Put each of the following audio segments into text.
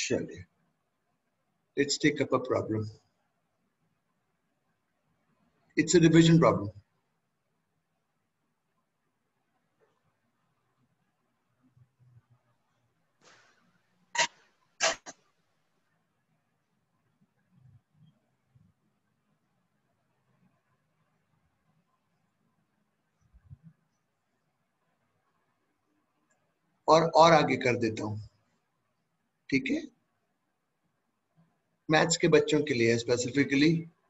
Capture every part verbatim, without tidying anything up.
चलिए, let's take up a problem. It's a division problem. और और आगे कर देता हूं, ठीक है? मैथ्स के बच्चों के लिए स्पेसिफिकली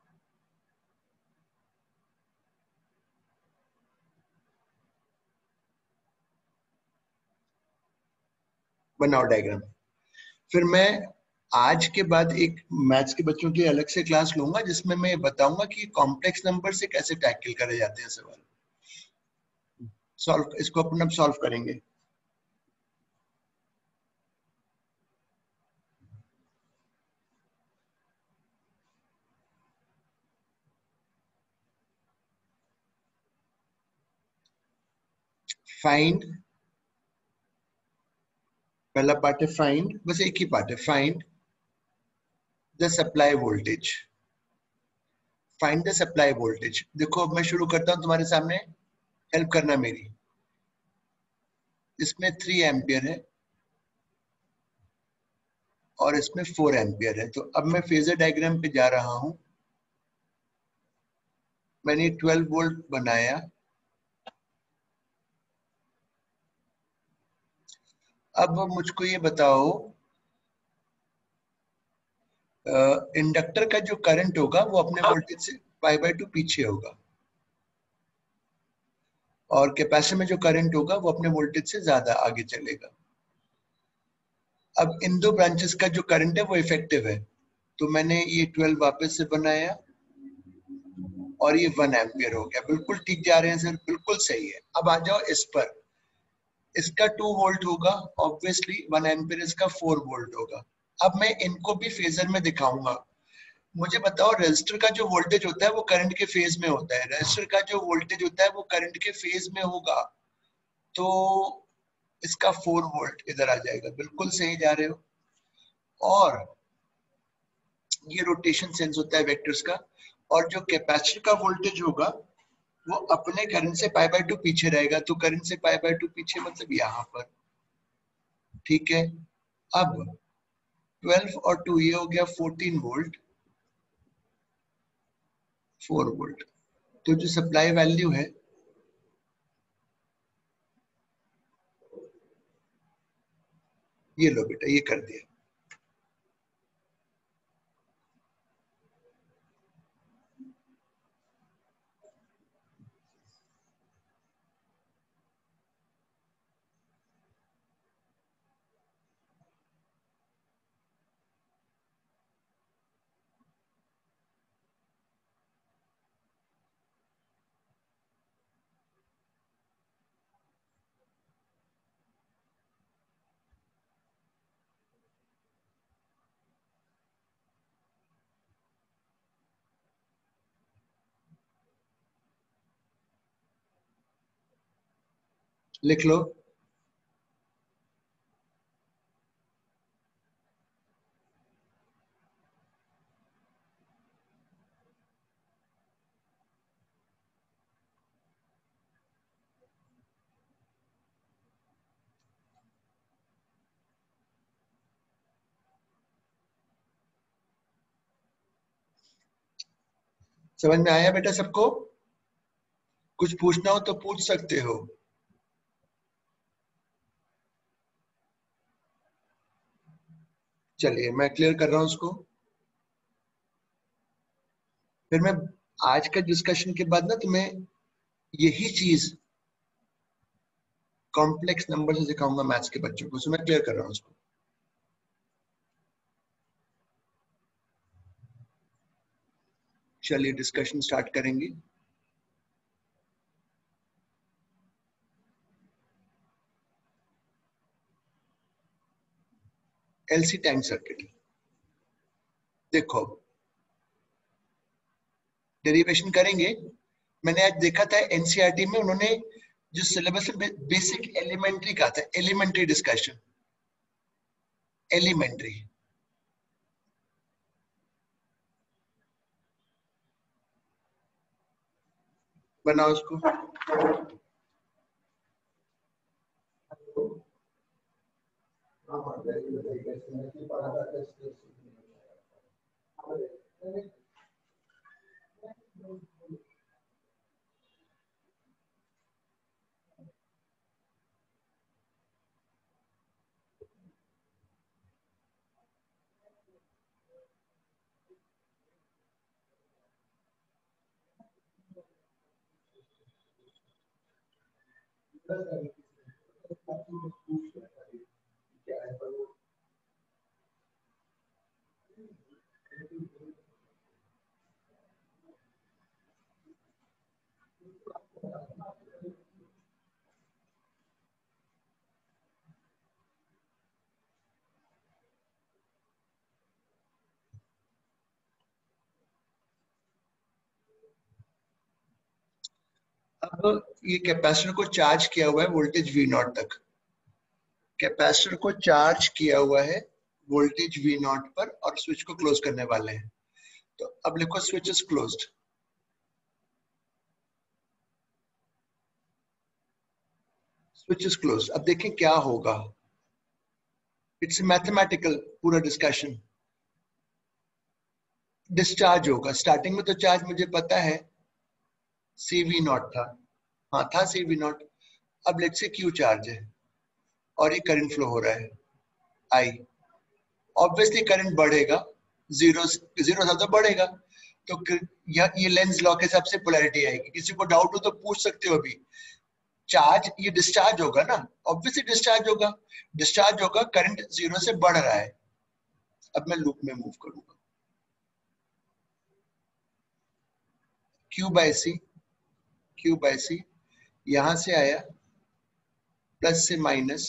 बनाओ डायग्राम। फिर मैं आज के बाद एक मैथ्स के बच्चों की अलग से क्लास लूंगा जिसमें मैं बताऊंगा कि कॉम्प्लेक्स नंबर से कैसे टैकल करे जाते हैं सवाल। सॉल्व, इसको अपन अब सॉल्व करेंगे। फाइंड, पहला पार्ट है फाइंड, बस एक ही पार्ट है, find the supply voltage. Find the supply voltage. देखो अब मैं शुरू करता हूं, तुम्हारे सामने हेल्प करना मेरी। इसमें थ्री एम्पियर है और इसमें फोर एम्पियर है। तो अब मैं फेजर डायग्राम पे जा रहा हूं। मैंने ट्वेल्व वोल्ट बनाया। अब मुझको ये बताओ, इंडक्टर का जो करंट होगा वो अपने वोल्टेज से पाई बाय टू पीछे होगा और कैपेसिटर में जो करंट होगा वो अपने वोल्टेज से ज्यादा आगे चलेगा। अब इन दो ब्रांचेस का जो करंट है वो इफेक्टिव है। तो मैंने ये ट्वेल्व वापस से बनाया और ये वन एम्पियर हो गया। बिल्कुल ठीक जा रहे हैं सर, बिल्कुल सही है। अब आ जाओ इस पर। इसका टू वोल्ट होगा ऑब्वियसली, वन एम्पियर इसका फोर वोल्ट होगा। अब मैं इनको भी फेजर में दिखाऊंगा। मुझे बताओ, रेजिस्टर का जो वोल्टेज होता है वो करंट के फेज में होता है। रेजिस्टर का जो वोल्टेज होता है वो करंट के फेज में होगा। तो इसका फोर वोल्ट इधर आ जाएगा। बिल्कुल सही जा रहे हो। और ये रोटेशन सेंस होता है वेक्टर्स का। और जो कैपेसिटर का वोल्टेज होगा वो अपने करंट से पाई बाय टू पीछे रहेगा। तो करंट से पाई बाय टू पीछे मतलब यहाँ पर, ठीक है? अब ट्वेल्व और टू ये हो गया फोर्टीन वोल्ट, फोर वोल्ट। तो जो सप्लाई वैल्यू है ये लो बेटा, ये कर दिया। लिख लो। समझ में आया बेटा सबको? कुछ पूछना हो तो पूछ सकते हो। चलिए मैं क्लियर कर रहा हूं उसको। फिर मैं आज का डिस्कशन के बाद ना तुम्हें यही चीज कॉम्प्लेक्स नंबर से सिखाऊंगा मैथ्स के बच्चों को। सो मैं क्लियर कर रहा हूं उसको। चलिए डिस्कशन स्टार्ट करेंगे। LC tank circuit. देखो डेरिवेशन करेंगे। मैंने आज देखा था एनसीईआरटी में उन्होंने जो सिलेबस में बेसिक एलिमेंट्री कहा था, एलिमेंट्री डिस्कशन, एलिमेंट्री। बनाओ उसको। अब ये कैपेसिटर को चार्ज किया हुआ है वोल्टेज वी नॉट तक। कैपेसिटर को चार्ज किया हुआ है वोल्टेज वी नॉट पर और स्विच को क्लोज करने वाले हैं। तो अब लिखो switch is closed. Switch is closed. अब देखें क्या होगा। इट्स मैथमेटिकल पूरा डिस्कशन। डिस्चार्ज होगा। स्टार्टिंग में तो चार्ज मुझे पता है सी वी नॉट था। हाँ था सी वी नॉट। अब लेट्स से क्यू चार्ज है और ये करंट फ्लो हो रहा है आई। ऑब्वियसली करंट बढ़ेगा। जीरो जीरो था तो बढ़ेगा। तो ये लेंस लॉ के हिसाब से पोलैरिटी आएगी। किसी को डाउट हो तो पूछ सकते हो। अभी चार्ज ये डिस्चार्ज होगा ना। ऑब्वियसली डिस्चार्ज होगा। डिस्चार्ज होगा करंट जीरो से बढ़ रहा है। अब मैं लूप में मूव करूंगा। Q by C Q by C यहां से आया प्लस से माइनस।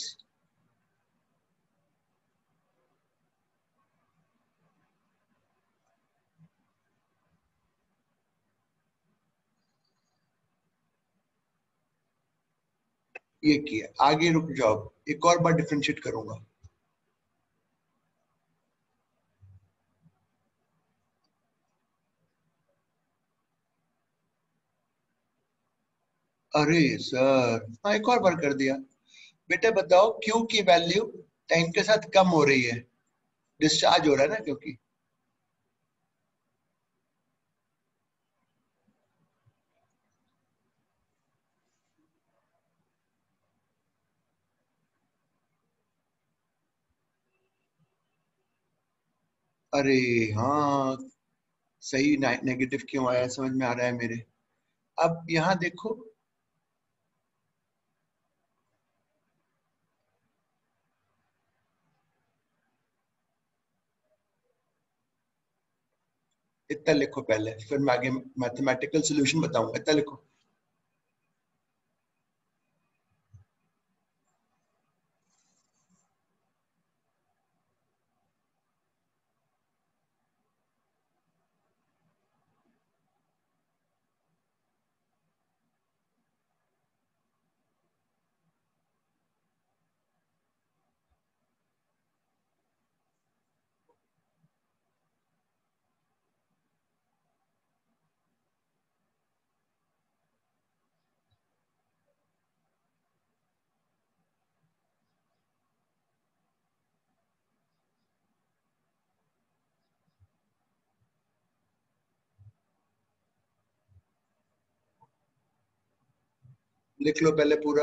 ये किया। आगे रुक जाओ। एक और बार डिफरेंशिएट करूंगा। अरे सर हाँ एक और बार कर दिया। बेटा बताओ क्यू की वैल्यू टाइम के साथ कम हो रही है। डिस्चार्ज हो रहा है ना क्योंकि। अरे हाँ सही। नेगेटिव क्यों आया समझ में आ रहा है मेरे। अब यहाँ देखो। इतना लिखो पहले फिर मैं आगे मैथमेटिकल सॉल्यूशन बताऊंगा। इतना लिखो। लिख लो पहले पूरा।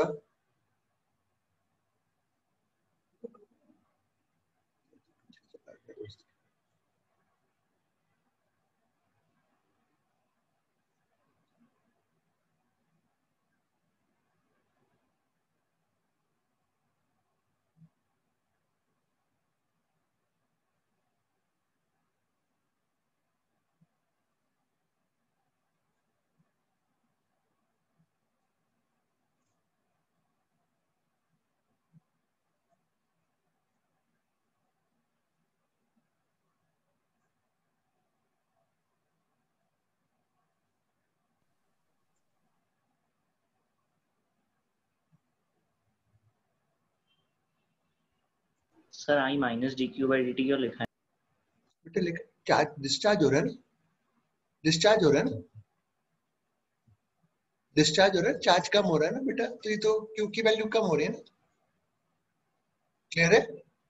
Sir I minus D Q by D T क्यों लिखा है? बेटा लिख। चार्ज डिस्चार्ज हो रहा है ना। डिस्चार्ज हो रहा है ना। डिस्चार्ज हो रहा है, चार्ज कम हो रहा है ना बेटा, तो ये तो क्यू की वैल्यू कम हो रही है ना। क्लियर है?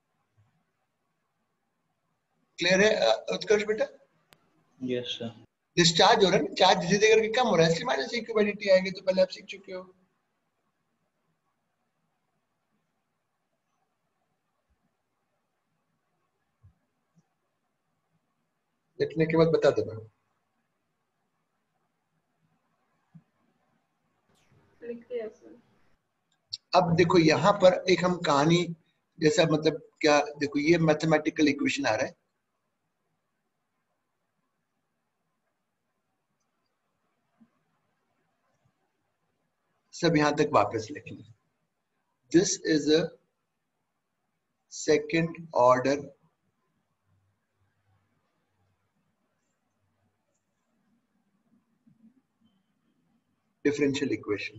क्लियर है अ, उत्कर्ष बेटा? Yes sir. डिस्चार्ज हो रहा है ना, चार्ज धीरे धीरे करके कम हो रहा है, इसलिए माइनस इक्यू बाई डी आएगी, तो पहले आप सीख चुके हो। लिखने के बाद बता देना। अब देखो यहाँ पर एक हम कहानी जैसा, मतलब क्या, देखो ये मैथमेटिकल इक्वेशन आ रहा है, सब यहां तक वापस लिख लें। This is a second order differential equation.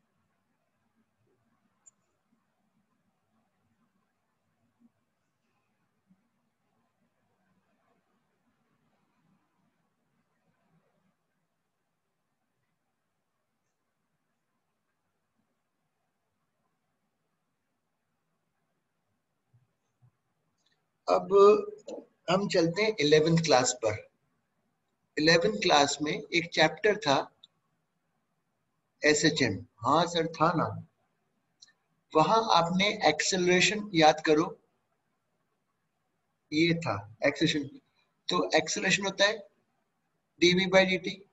अब हम चलते हैं इलेवेंथ क्लास पर। इलेवेंथ क्लास में एक चैप्टर था एस एच एम। हाँ सर था ना। वहां आपने एक्सेलरेशन याद करो, ये था एक्सेलरेशन। तो एक्सेलरेशन होता है डीवी बाई डी टी।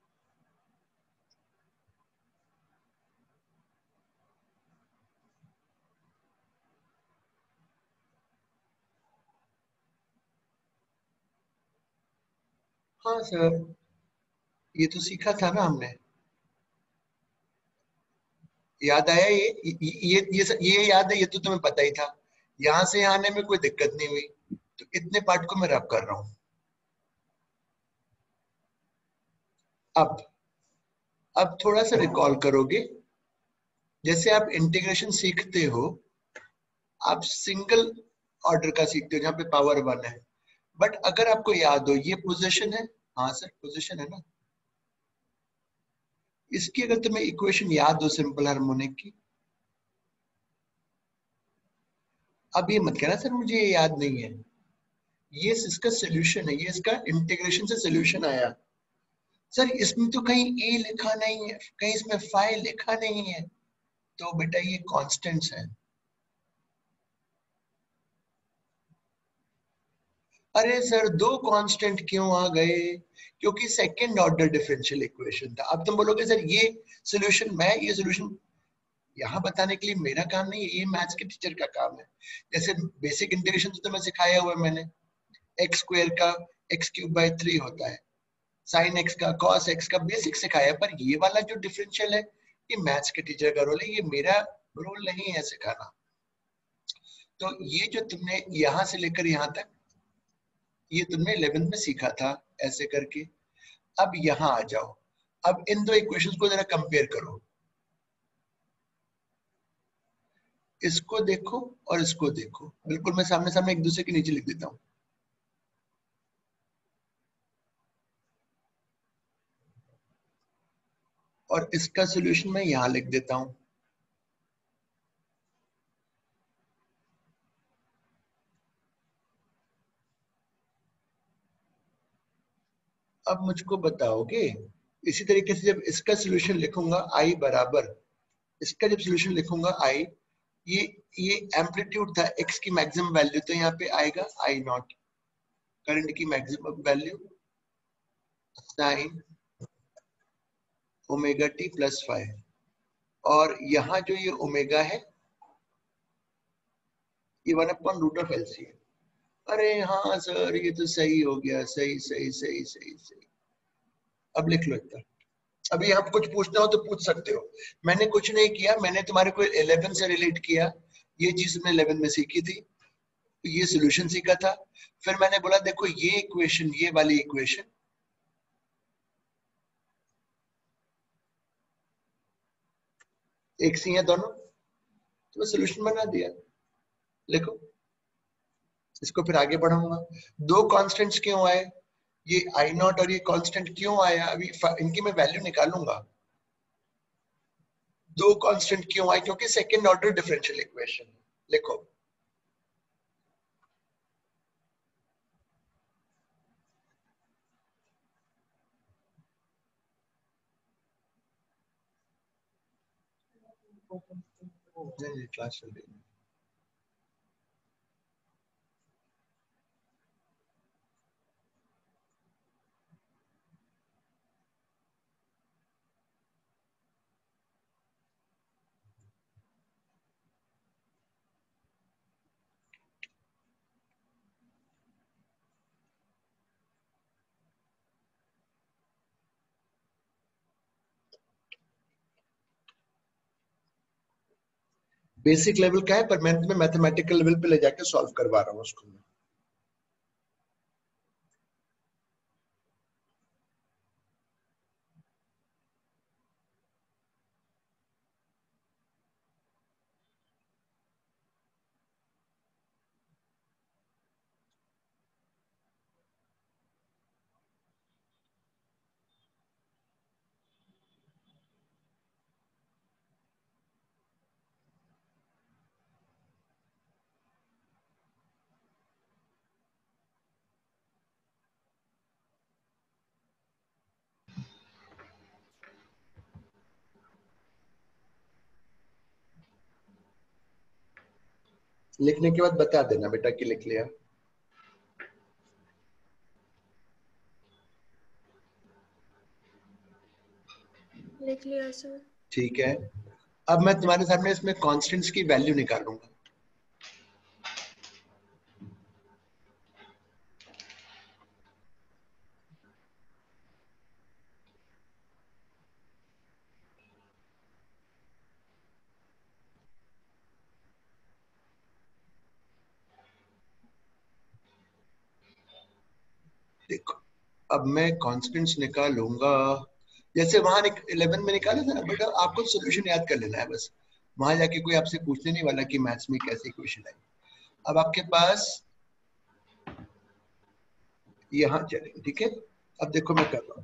हाँ सर, ये तो सीखा था ना हमने, याद आया ये ये ये ये, ये याद है, ये तो तुम्हें पता ही था। यहां से यहाँ आने में कोई दिक्कत नहीं हुई, तो इतने पार्ट को मैं रब कर रहा हूं। अब अब थोड़ा सा रिकॉल करोगे, जैसे आप इंटीग्रेशन सीखते हो, आप सिंगल ऑर्डर का सीखते हो जहां पे पावर वन है। बट अगर आपको याद हो ये पोजीशन है, हाँ सर पोजीशन है ना, इसकी अगर तुम्हें इक्वेशन याद हो सिंपल हार्मोनिक की, अब ये मत कहना सर मुझे ये याद नहीं है, ये इसका सोल्यूशन है, ये इसका इंटीग्रेशन से सोल्यूशन आया। सर इसमें तो कहीं ए लिखा नहीं है, कहीं इसमें फाइ लिखा नहीं है, तो बेटा ये कांस्टेंट्स हैं। अरे सर दो कांस्टेंट क्यों आ गए? क्योंकि सेकंड ऑर्डर डिफरेंशियल इक्वेशन था। अब तुम बोलोगे सर ये सॉल्यूशन, मैं ये सॉल्यूशन यहाँ बताने के लिए मेरा काम नहीं है, ये मैथ्स के टीचर का काम है। जैसे बेसिक इंटीग्रेशन तो तुम्हें सिखाया हुआ है मैंने, एक्स स्क्वायर का एक्स क्यूब बाई थ्री होता है, साइन एक्स का कॉस एक्स का बेसिक सिखाया है। पर ये वाला जो डिफरेंशियल है, ये मैथ्स के टीचर का रोल है, ये मेरा रोल नहीं है सिखाना। तो ये जो तुमने यहाँ से लेकर यहाँ तक, ये तुमने इलेवेंथ में सीखा था ऐसे करके। अब यहाँ आ जाओ, अब इन दो इक्वेशंस को जरा कंपेयर करो, इसको देखो और इसको देखो, बिल्कुल मैं सामने सामने एक दूसरे के नीचे लिख देता हूँ। और इसका सॉल्यूशन मैं यहां लिख देता हूं। अब मुझको बताओगे, इसी तरीके से जब इसका सॉल्यूशन लिखूंगा आई बराबर, इसका जब सॉल्यूशन लिखूंगा आई, ये ये एम्पलीट्यूड था एक्स की मैक्सिमम वैल्यू, तो यहाँ पे आएगा आई नॉट, करंट की maximum value sine omega T plus five, और यहाँ जो ये ओमेगा है ये one upon root of L C है। अरे हाँ सर ये तो सही हो गया, सही सही सही सही सही। अब लिख लो इतना। अभी आप कुछ पूछना हो तो पूछ सकते हो, मैंने कुछ नहीं किया, मैंने तुम्हारे को इलेवन से रिलेट किया, ये चीज मैंने इलेवन में सीखी थी, ये सॉल्यूशन सीखा था। फिर मैंने बोला देखो ये इक्वेशन, ये वाली इक्वेशन एक सी है दोनों, तो मैं सॉल्यूशन बना दिया। लिखो, इसको फिर आगे बढ़ाऊंगा। दो कांस्टेंट्स क्यों आए, ये आई नॉट और ये कांस्टेंट क्यों आया, अभी इनकी मैं वैल्यू निकालूंगा। दो कांस्टेंट क्यों आए? क्योंकि सेकंड ऑर्डर डिफरेंशियल इक्वेशन। लिखो क्लास चल रही है। बेसिक लेवल का है, पर मैं तुम्हें मैथमेटिकल लेवल पे ले जाके सॉल्व करवा रहा हूँ उसको मैं। लिखने के बाद बता देना बेटा कि लिख लिया। लिख लिया सर। ठीक है, अब मैं तुम्हारे सामने इसमें कांस्टेंट्स की वैल्यू निकालूंगा। देखो अब मैं कांस्टेंट्स निकालूंगा, जैसे वहां इलेवन में निकाला था ना बेटा, आपको सॉल्यूशन याद कर लेना है बस। वहां जाके कोई आपसे पूछने नहीं वाला कि मैथ्स में कैसे इक्वेशन आई। अब आपके पास यहाँ चलेंगे, ठीक है। अब देखो मैं कर रहा हूँ,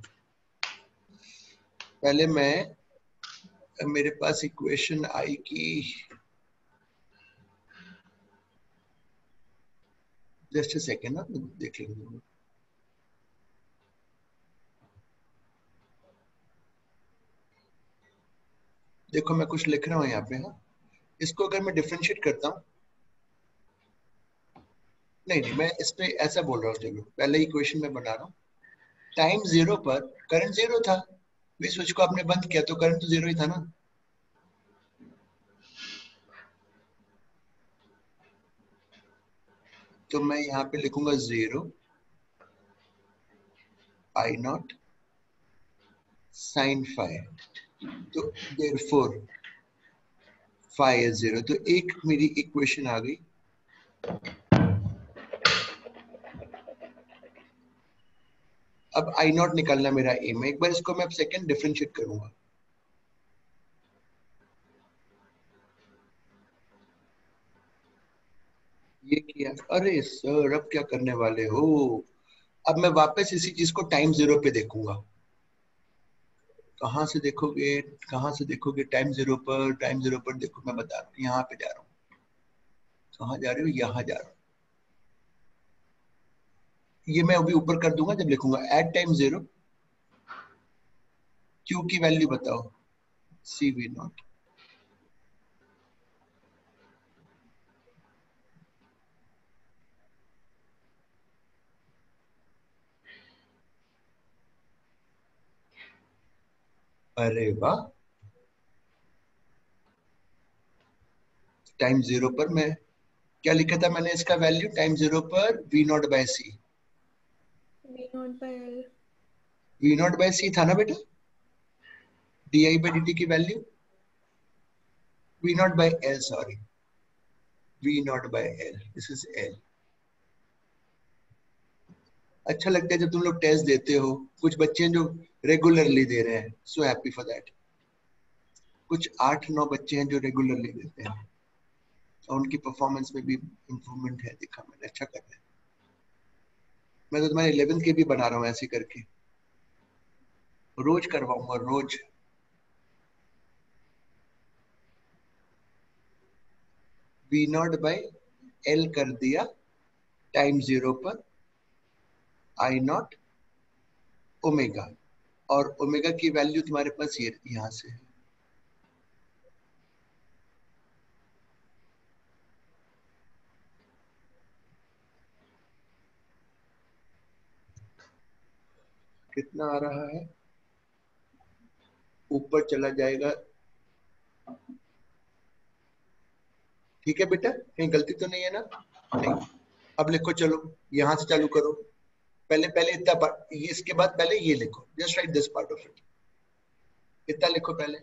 पहले मैं, मेरे पास इक्वेशन आई की, जस्ट अ सेकेंड ना, देख लेंगे। देखो मैं कुछ लिख रहा हूँ यहाँ पे। हाँ, इसको अगर मैं डिफरेंशिएट करता हूँ, नहीं नहीं मैं इस पे ऐसा बोल रहा हूँ, चलो पहले इक्वेशन में बना रहा हूँ। टाइम जीरो पर करंट जीरो था, इस स्विच को आपने बंद किया तो करंट तो जीरो ही था ना। तो मैं यहाँ पे लिखूंगा zero I naught sine five, तो देयरफॉर फाइव इज जीरो। तो एक मेरी इक्वेशन आ गई। अब आई नॉट निकालना मेरा एम है। एक बार इसको मैं अब सेकंड डिफरेंशिएट करूंगा। ये किया, अरे सर अब क्या करने वाले हो? अब मैं वापस इसी चीज को टाइम जीरो पे देखूंगा। कहां से देखोगे, कहां से देखोगे? टाइम जीरो पर, टाइम जीरो पर देखो, मैं बता रहा हूँ, यहाँ पे जा रहा हूँ। कहाँ जा रहे हो? यहाँ जा रहा हूँ। ये मैं अभी ऊपर कर दूंगा जब लिखूंगा एट टाइम जीरो। क्यू की वैल्यू बताओ, सी वी नॉट। अरे वाह, टाइम जीरो पर मैं क्या लिखा था मैंने इसका वैल्यू? टाइम जीरो पर V naught by C. V naught by L. V naught by C था ना बेटा, D I by D T की value. V naught by L, sorry, V naught by L, this is L. अच्छा लगता है जब तुम लोग टेस्ट देते हो, कुछ बच्चे हैं जो रेगुलरली दे रहे हैं, सो हैप्पी फॉर दैट। कुछ आठ नौ बच्चे हैं जो रेगुलरली देते हैं और उनकी परफॉर्मेंस में भी इंप्रूवमेंट है, दिखा मैंने, अच्छा कर रहे हैं। मैं तो तुम्हारे इलेवेंथ के भी बना रहा हूँ ऐसे करके, रोज करवाऊंगा रोज। वी नॉट बाई एल कर दिया टाइम जीरो पर आई नॉट ओमेगा, और ओमेगा की वैल्यू तुम्हारे पास ये यहां से है। कितना आ रहा है, ऊपर चला जाएगा। ठीक है बेटा, कहीं गलती तो नहीं है ना? नहीं। अब लिखो, चलो यहां से चालू करो। पहले पहले इतना पार्ट, इसके बाद पहले ये लिखो, just write this part of it. इतना लिखो पहले।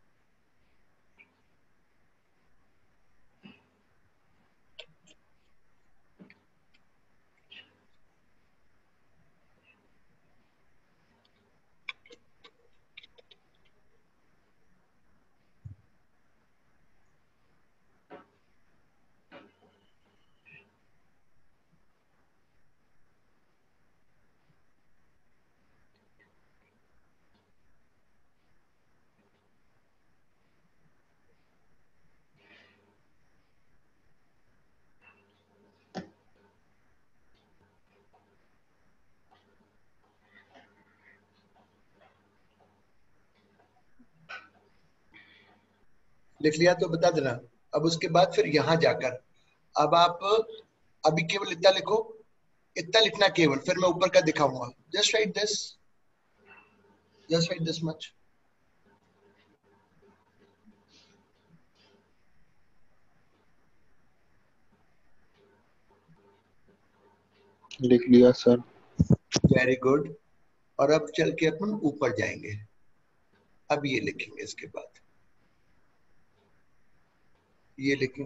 लिख लिया तो बता देना। अब उसके बाद फिर यहां जाकर अब आप अभी केवल इतना लिखो, इतना लिखना केवल, फिर मैं ऊपर का दिखाऊंगा। Just write this, just write this much. लिख लिया सर। Very good. और अब चल के अपन ऊपर जाएंगे। अब ये लिखेंगे, इसके बाद ये लिखेंगे।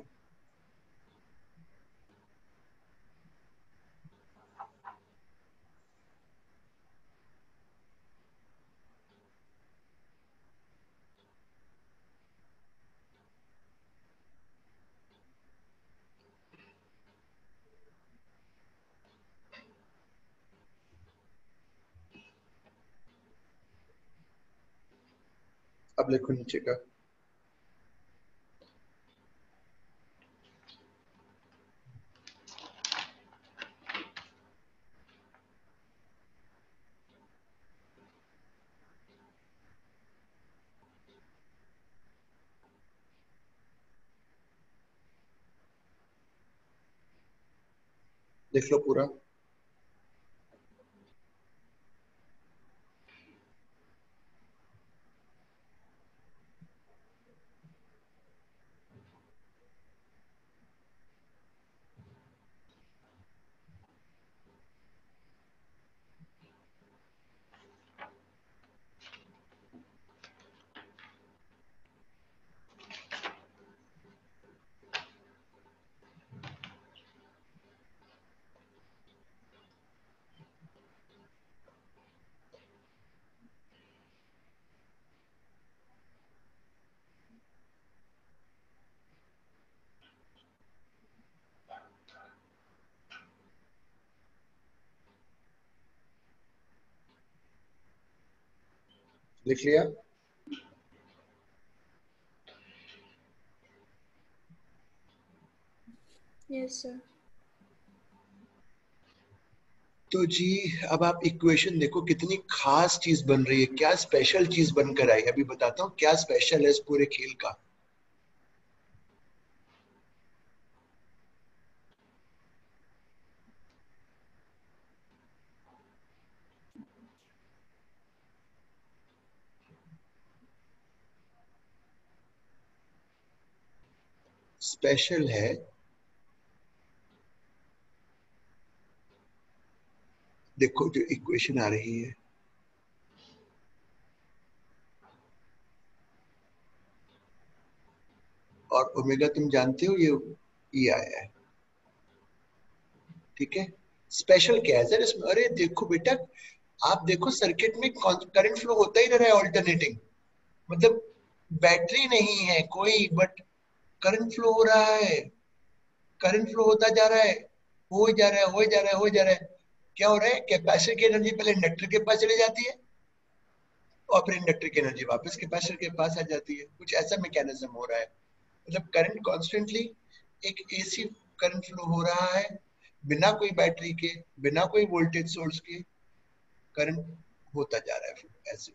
अब लिखो नीचे का। लिख लो पूरा। लिख लिया। Yes, sir. तो जी अब आप इक्वेशन देखो, कितनी खास चीज बन रही है, क्या स्पेशल चीज बनकर आई। अभी बताता हूँ क्या स्पेशल है इस पूरे खेल का। स्पेशल है, देखो जो इक्वेशन आ रही है, और ओमेगा तुम जानते हो ये ये आया है। ठीक है, स्पेशल क्या है सर इसमें? अरे देखो बेटा, आप देखो सर्किट में करंट फ्लो होता ही रहा है ऑल्टरनेटिंग, मतलब बैटरी नहीं है कोई, बट करंट फ्लो हो रहा है। करंट फ्लो होता जा रहा है, हो जा रहा है, हो जा रहा है, हो जा रहा है। क्या हो रहा है, कैपेसिटर की एनर्जी पहले इंडक्टर के पास चली जाती है, और फिर इंडक्टर की एनर्जी वापस कैपेसिटर के पास आ जाती है। कुछ ऐसा मैकेनिज्म हो रहा है, मतलब करंट कॉन्स्टेंटली एक एसी करंट फ्लो हो रहा है बिना कोई बैटरी के, बिना कोई वोल्टेज सोर्स के, करंट होता जा रहा है ऐसे।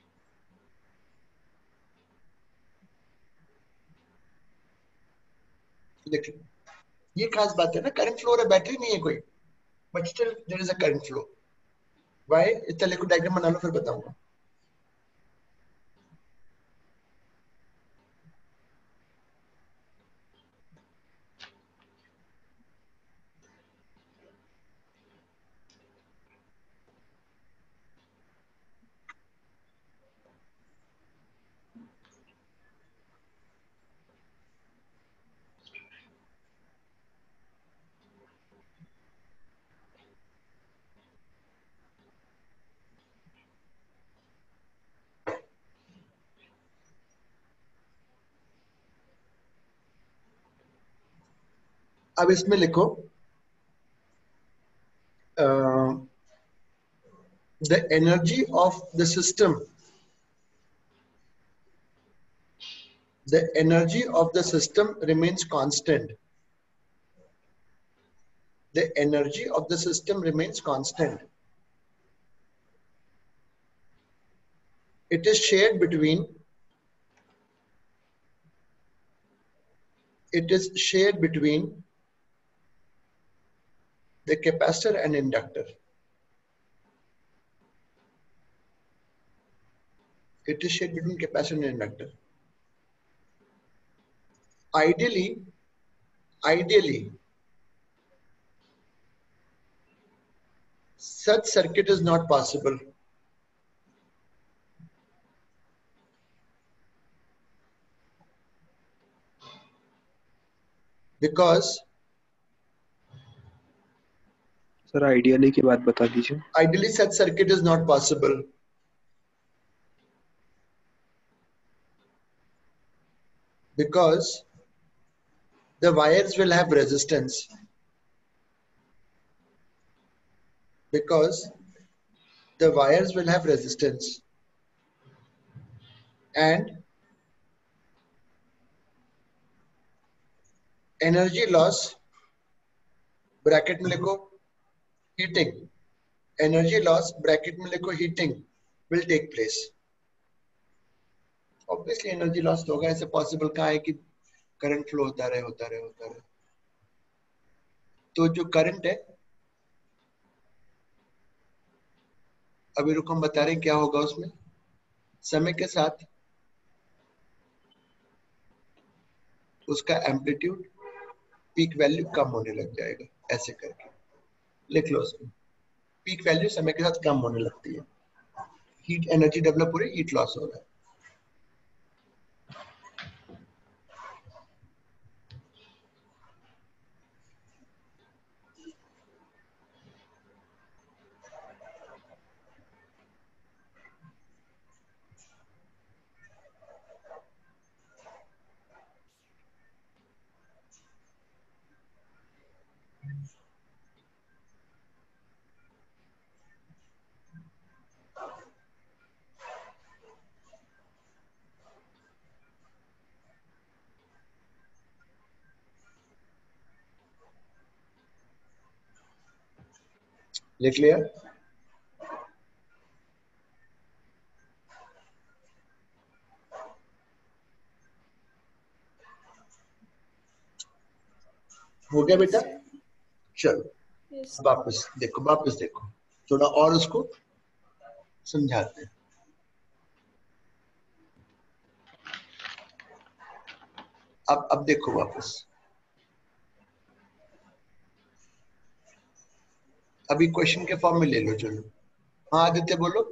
देखिए ये खास बात है ना, करंट फ्लो हो रहा है, बैटरी नहीं है कोई, but still there is a current flow. Why? इतना लिखो, डायग्राम बना लो फिर बताऊंगा। अब इसमें लिखो the energy of the system, the energy of the system remains constant. The energy of the system remains constant. It is shared between it is shared between the capacitor and inductor. It is shared between capacitor and inductor. Ideally, ideally, such circuit is not possible because sir ideally की बात बता दीजिए। ideally such circuit is not possible because the wires will have resistance, because the wires will have resistance and energy loss, bracket में लिखो heating, energy loss bracket में लिखो heating will take place. Obviously energy loss होगा, ऐसे possible कहाँ है कि current flow होता रहे होता रहे होता रहे। तो जो करंट है, अभी रुको हम बता रहे हैं क्या होगा उसमें, समय के साथ उसका एम्पलीट्यूड पीक वैल्यू कम होने लग जाएगा, ऐसे करके लिख लो उसमें। पीक वैल्यू समय के साथ कम होने लगती है, हीट एनर्जी डेवलप हो रही है, हीट लॉस हो रहा है। लिख लिया? हो गया बेटा? चलो Yes. वापस देखो, वापस देखो थोड़ा और उसको समझाते हैं। अब अब देखो वापस, अभी क्वेश्चन के फॉर्म में ले लो। चलो हाँ आदित्य बोलो।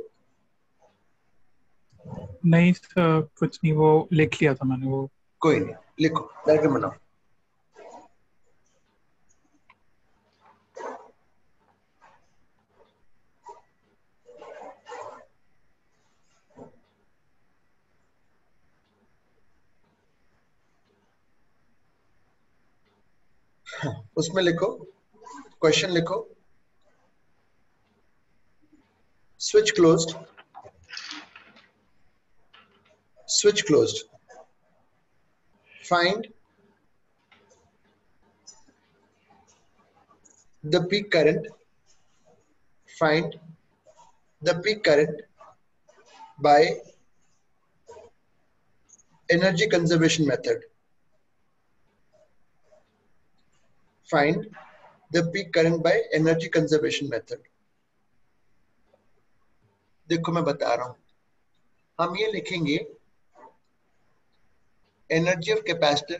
नहीं सर कुछ नहीं, वो लिख लिया था मैंने वो। कोई नहीं, लिखो डायग्राम बनाओ। उसमें लिखो, क्वेश्चन लिखो, switch closed, switch closed, find the peak current, find the peak current by energy conservation method. Find the peak current by energy conservation method. देखो मैं बता रहा हूं, हम ये लिखेंगे energy of capacitor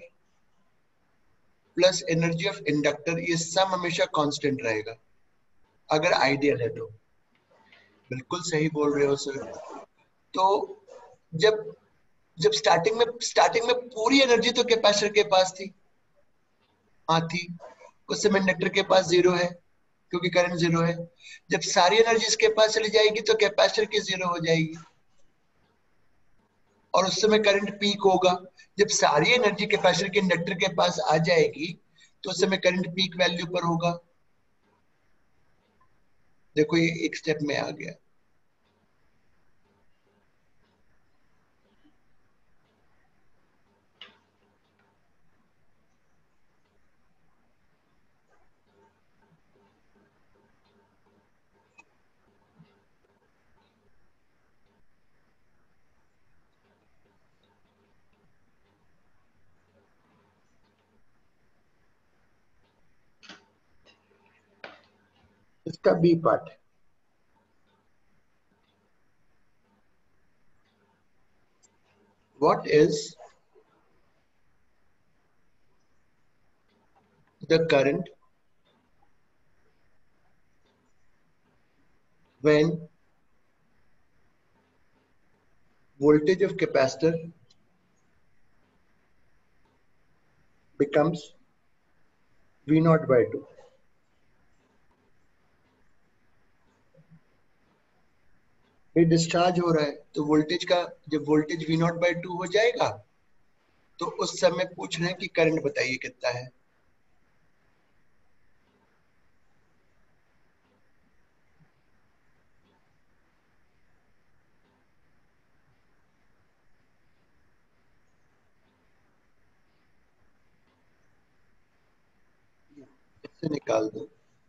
plus energy of inductor, ये sum हमेशा कांस्टेंट रहेगा अगर आइडियल है तो। बिल्कुल सही बोल रहे हो सर। तो जब जब स्टार्टिंग में स्टार्टिंग में पूरी एनर्जी तो कैपेसिटर के पास थी, हाँ थी, उस समय इंडक्टर के पास जीरो है क्योंकि करंट जीरो है। जब सारी एनर्जी इसके पास चली जाएगी तो कैपेसिटर की जीरो हो जाएगी और उस समय करंट पीक होगा। जब सारी एनर्जी कैपेसिटर के इंडक्टर के पास आ जाएगी तो उस समय करंट पीक वैल्यू पर होगा। देखो ये एक स्टेप में आ गया। इसका B part, what is the current when voltage of capacitor becomes V naught by two. ये डिस्चार्ज हो रहा है तो वोल्टेज का, जब voltage V naught by two हो जाएगा तो उस समय पूछ रहे हैं कि करंट बताइए कितना है। इससे निकाल दो।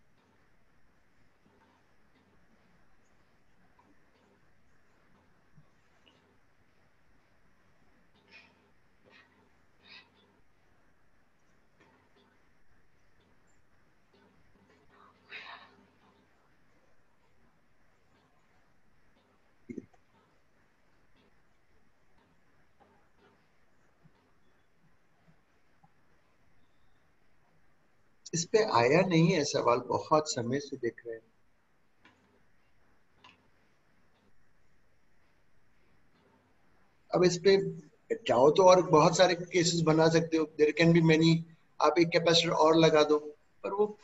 इस पे आया नहीं है सवाल, बहुत समय से देख रहे हैं। अब इस पे चाहो तो और बहुत सारे केसेस बना सकते हो, देयर कैन बी मेनी। आप एक कैपेसिटर और लगा दो, पर वो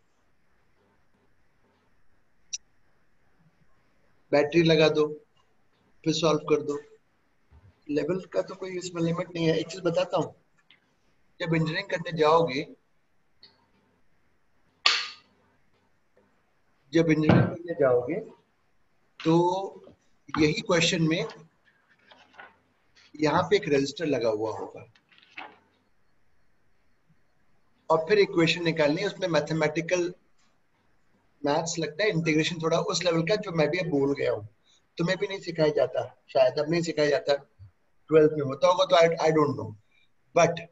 बैटरी लगा दो फिर सॉल्व कर दो। लेवल का तो कोई इसमें लिमिट नहीं है। एक चीज बताता हूँ, जब इंजीनियरिंग करने जाओगे जब इंजीनियरिंग करने जाओगे तो यही क्वेश्चन में यहाँ पे एक रजिस्टर लगा हुआ होगा और फिर इक्वेशन निकालनी है। उसमें मैथमेटिकल मैथ्स लगता है, इंटीग्रेशन थोड़ा उस लेवल का जो मैं भी अब भूल गया हूँ। तुम्हें भी नहीं सिखाया जाता, शायद अब नहीं सिखाया जाता, ट्वेल्थ में होता होगा तो I I don't know. But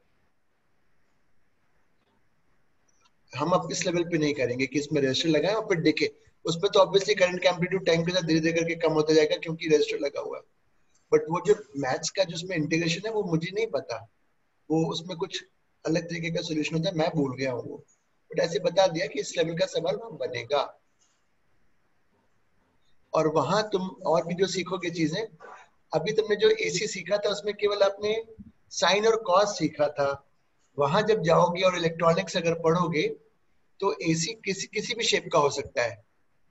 हम अब इस लेवल पे नहीं करेंगे कि इसमें रजिस्टर लगाएं और फिर देखें। उसमें तो ऑब्वियसली करंट का एम्पलीट्यूड टाइम के साथ धीरे धीरे करके कम होता जाएगा क्योंकि रजिस्टर लगा हुआ है। बट वो जो मैथ्स का जो उसमें इंटीग्रेशन है वो मुझे नहीं पता, वो उसमें कुछ अलग तरीके का सोल्यूशन होता है, मैं भूल गया हूँ वो। बट ऐसे बता दिया कि इस लेवल का सवाल वहां बनेगा। और वहां तुम और भी जो सीखोगे चीजें, अभी तुमने जो एसी सीखा था उसमें केवल आपने साइन और कॉस सीखा था। वहां जब जाओगे और इलेक्ट्रॉनिक्स अगर पढ़ोगे तो एसी किसी किसी भी शेप का हो सकता है।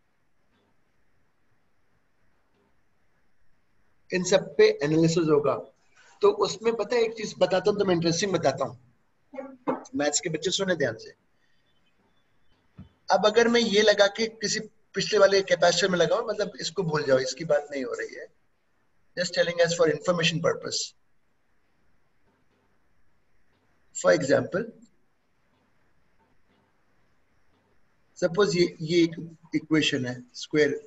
इन सब पे एनालिसिस होगा। तो उसमें पता है एक चीज बताता हूँ, तो मैं इंटरेस्टिंग बताता हूँ, मैथ्स के बच्चे सुने ध्यान से। अब अगर मैं ये लगा के किसी पिछले वाले कैपेसिटर में लगाऊं, मतलब इसको भूल जाओ, इसकी बात नहीं हो रही है, just telling as for information purpose. For example suppose ये ये एक इक्वेशन है स्क्वायर,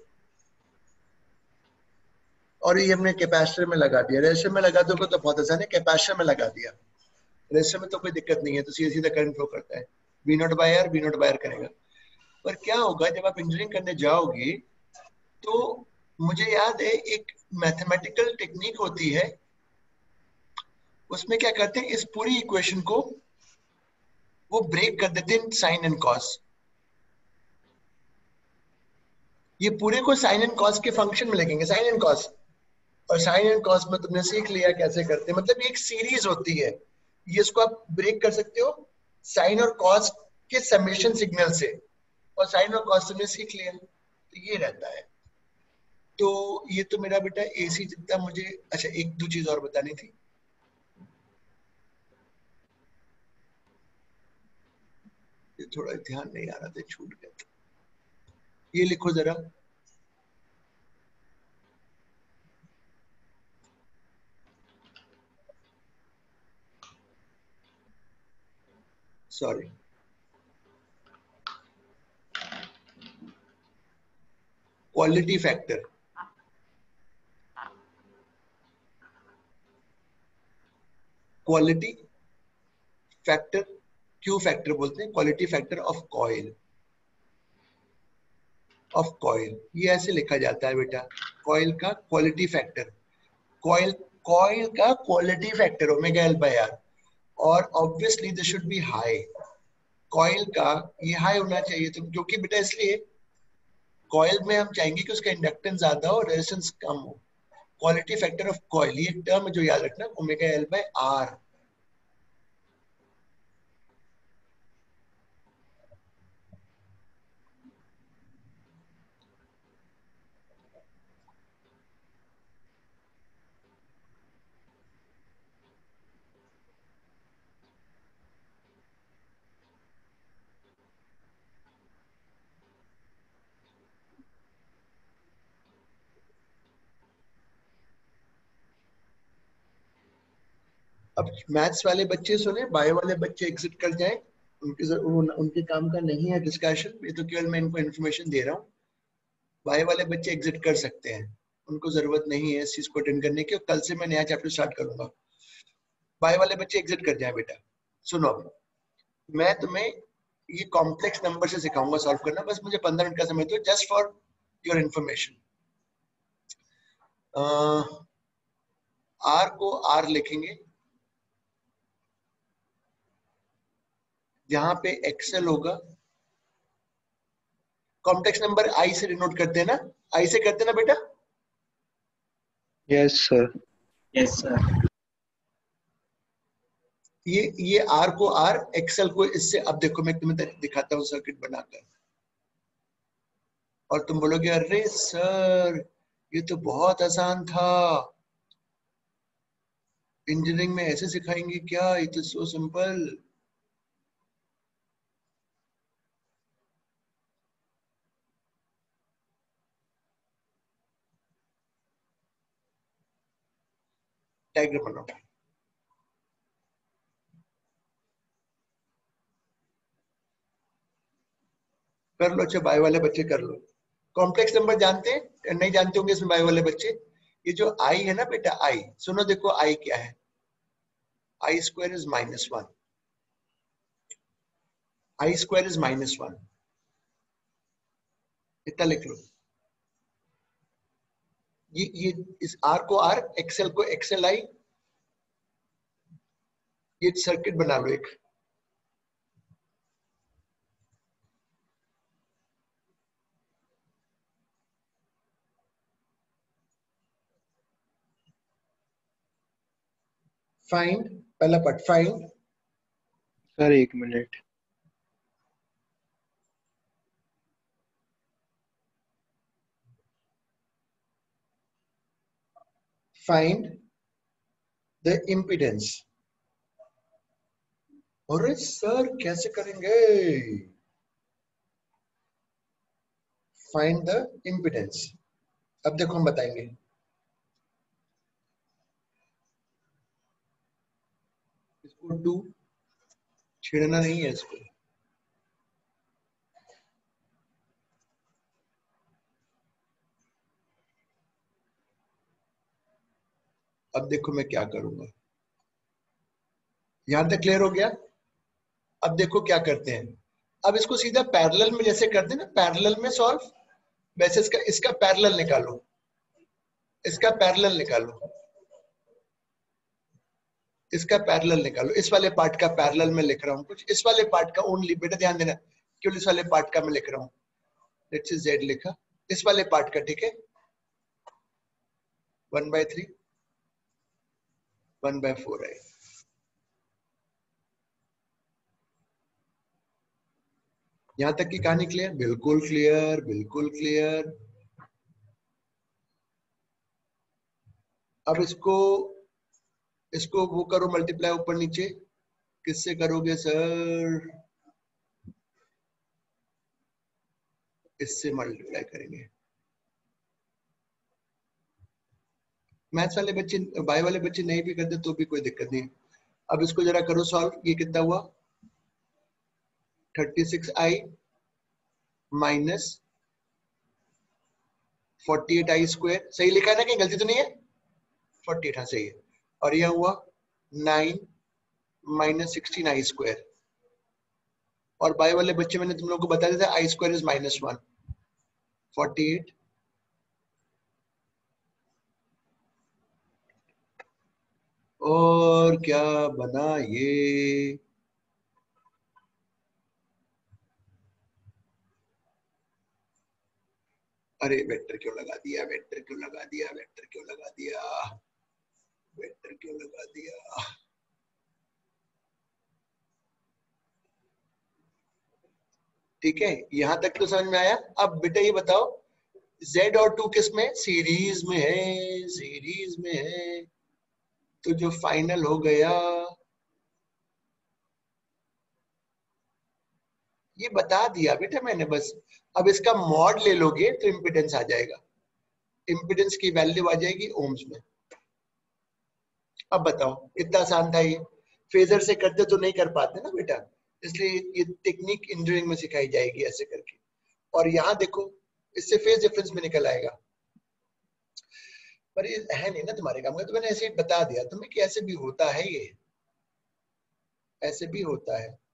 और ये हमने कैपेसिटर में लगा दिया। रेजिस्टर में लगा दोगे तो बहुत आसान है, कैपेसिटर में लगा दिया, रेजिस्टर में तो कोई दिक्कत नहीं है, तो सीधा सीधा करंट फ्लो करता है, V naught by R, V naught by R करेगा। पर क्या होगा जब आप इंजीनियरिंग करने जाओगे, तो मुझे याद है एक मैथमेटिकल टेक्निक होती है, उसमें क्या करते हैं, इस पूरी इक्वेशन को वो ब्रेक कर देते हैं साइन एंड कॉस। ये पूरे को साइन एंड कॉस के फंक्शन में लिखेंगे, साइन एंड कॉस, और साइन एंड कॉस में तुमने सीख लिया कैसे करते हैं, मतलब एक सीरीज होती है, ये इसको आप ब्रेक कर सकते हो साइन और कॉस के समेशन सिग्नल से, और साइन और कॉस तुमने सीख लिया, तो ये रहता है। तो ये तो मेरा बेटा एसी जितना मुझे, अच्छा एक दो चीज और बतानी थी, ये थोड़ा ध्यान नहीं आ रहा था, छूट गया था, ये लिखो जरा, sorry, quality factor, quality factor, Q factor बोलते हैं, quality factor of coil, of coil, ये ऐसे लिखा जाता है बेटा, कॉइल का क्वालिटी फैक्टर, कॉइल कॉइल का quality factor omega L by R, और obviously this should be high, coil का ये हाई होना चाहिए, तो क्योंकि बेटा इसलिए कॉइल में हम चाहेंगे कि उसका इंडक्टेंस ज्यादा हो, रेजिस्टेंस कम हो, क्वालिटी फैक्टर ऑफ कॉइल, ये टर्म जो याद रखना, ओमेगा एल बाय आर। अब मैथ्स वाले बच्चे सुने, बायो वाले बच्चे एग्जिट कर जाएं, उनके उन, उनके काम का नहीं है डिस्कशन, ये तो केवल मैं इनको इन्फॉर्मेशन दे रहा हूँ, बायो वाले बच्चे एग्जिट कर सकते हैं, उनको जरूरत नहीं है इस चीज को अटेंड करने की, और कल से मैं नया चैप्टर स्टार्ट करूंगा, बायो वाले बच्चे एग्जिट कर जाएं बेटा। सुनो, अब मैं तुम्हें ये कॉम्प्लेक्स नंबर से सिखाऊंगा सॉल्व करना, बस मुझे पंद्रह मिनट का समय दो, just for your information. R को आर लिखेंगे, जहां पे एक्सेल होगा, कॉम्प्लेक्स नंबर आई से डिनोट करते हैं ना, आई से करते हैं ना बेटा, यस सर। Yes sir. ये ये आर को आर, एक्सेल को इससे, अब देखो मैं तुम्हें दिखाता हूँ सर्किट बनाकर, और तुम बोलोगे अरे सर ये तो बहुत आसान था, इंजीनियरिंग में ऐसे सिखाएंगे क्या, it is so simple. Diagram बनाओ, कर लो, अच्छा बायो वाले बच्चे कर लो, कॉम्प्लेक्स नंबर जानते हैं, नहीं जानते होंगे इसमें बायो वाले बच्चे, ये जो आई है ना बेटा, आई सुनो, देखो आई क्या है, I square is minus one, I square is minus one, इतना लिख लो, ये ये इस आर को आर, एक्सेल को एक्सेल आई, ये सर्किट बना लो एक, फाइंड, पहला पार्ट फाइंड, सर एक मिनट। फाइंड द इम्पिडेंस, अरे सर कैसे करेंगे, फाइंड द इम्पिडेंस, अब देखो हम बताएंगे, इसको टू छेड़ना नहीं है इसको, अब देखो मैं क्या करूंगा, यहां तक क्लियर हो गया। अब देखो क्या करते हैं, अब इसको सीधा पैरेलल में जैसे करते हैं ना, पैरेलल में सॉल्व, वैसे इसका इसका पैरेलल निकालो, इसका पैरेलल निकालो, इसका पैरेलल निकालो। इस वाले पार्ट का पैरेलल में लिख रहा हूं कुछ, इस वाले पार्ट का ओनली, बेटा ध्यान देना, केवल इस वाले पार्ट का मैं लिख रहा हूं। लेट्स से जेड लिखा, इस वाले पार्ट का, ठीक है। One by three, one by four है। यहां तक की कहानी क्लियर? बिल्कुल क्लियर, बिल्कुल क्लियर। अब इसको इसको वो करो, मल्टीप्लाई ऊपर नीचे, किससे करोगे सर? इससे मल्टीप्लाई करेंगे। मैथ्स वाले बच्चे, बायो वाले बच्चे नहीं भी करते तो भी कोई दिक्कत नहीं। अब इसको जरा करो सॉल्व, ये कितना हुआ? Thirty six I minus forty eight I square, सही लिखा है ना, कहीं गलती तो नहीं है? फोर्टी एट, हाँ सही है। और यह हुआ nine minus sixteen I square. और बायो वाले बच्चे मैंने तुम लोगों को बता दिया था I square is minus one. Forty eight और क्या बना ये? अरे वेक्टर क्यों लगा दिया, वेक्टर क्यों लगा दिया, वेक्टर क्यों लगा दिया, वेक्टर क्यों लगा दिया? ठीक है, यहां तक तो समझ में आया। अब बेटा ये बताओ, z और टू किस में? सीरीज में है, सीरीज में है। तो जो फाइनल हो गया, ये बता दिया बेटा मैंने बस। अब इसका मॉड ले लोगे तो इम्पिडेंस आ जाएगा, इम्पिडेंस की वैल्यू आ जाएगी ओम्स में। अब बताओ, इतना आसान था ये? फेजर से करते तो नहीं कर पाते ना बेटा, इसलिए ये टेक्निक इंजीनियरिंग में सिखाई जाएगी ऐसे करके। और यहाँ देखो, इससे फेज डिफरेंस में निकल आएगा। पर ये है नहीं ना तुम्हारे काम का, तो मैंने ऐसे ही बता दिया तुम्हें कि ऐसे भी होता है, ये ऐसे भी होता है।